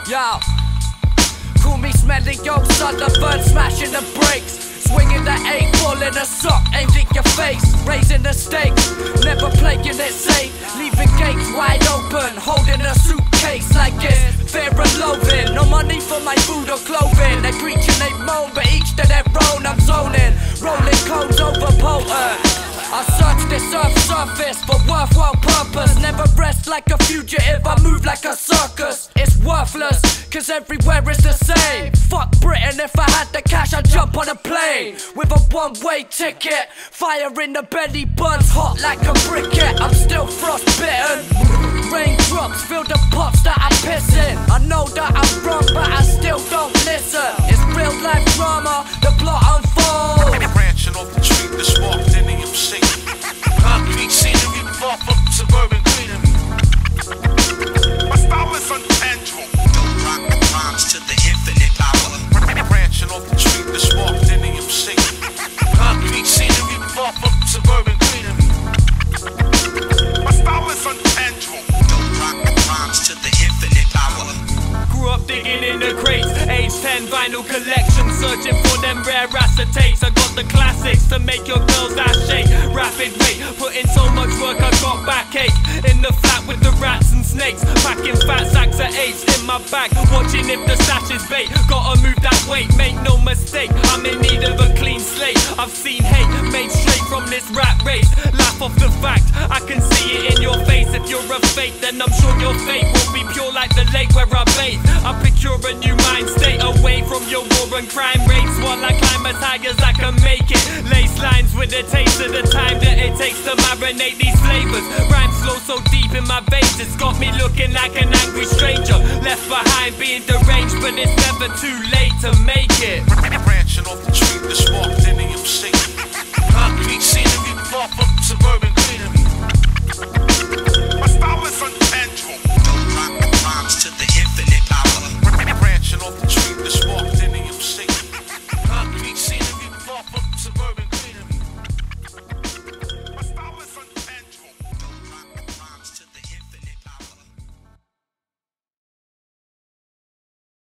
Yo, call me smelly old Sutherland, smashing the brakes. Swinging the 8-ball in a sock, aimed at your face. Raising the stakes, never playing it safe. Leaving gates wide open, holding a suitcase like it's fear and loathing. No money for my food or clothing. They preach and they moan, but each to their own. I'm zoning, rolling codes over potent. I search this earth's surface for worthwhile purpose. Never rest like a fugitive, I move like a circus. It's worthless, cause everywhere is the same. Fuck Britain, if I had the cash I'd jump on a plane with a one-way ticket. Fire in the belly, burns hot like a briquette. I'm still frostbitten. Raindrops fill the pots that I'm pissing. I know that I'm wrong, but I still don't listen. It's real life drama, the plot unfolds. Branching off the tree, the spark, then the MC. Concrete scenery, far from suburban greenery. My style is untangible. Rhymes to the infinite power. Branching off the tree, the spark, then the MC. Concrete scenery, far from suburban greenery. My style is untangible. Rhymes to the infinite power. Grew up digging in the crates, age 10 vinyl collection, searching for them rare acetates. I got the classics to make your girl's ass shake. Rapid rate, put in so much work I got backache. In the flat with the rats and snakes, packing fat sacks of eights in my bag, watching if the stash is bait. Gotta move that weight, make no mistake, I'm in need of a clean slate. I've seen hate made straight from this rat race. Laugh off the fact, I can see it in your face. If you're a fake, then I'm sure your fate will be pure like the lake where I bathe. I procure a new mind state, away from your war and crime rates, while I climb as high as I can make it. Lace lines with a taste of the time that it takes to marinate these flavors. Rhymes flow so deep in my veins, it's got me looking like an angry stranger, left behind being deranged, but it's never too late to make it. Branching off the tree, the spark, then the MC. Concrete scenery, far from suburban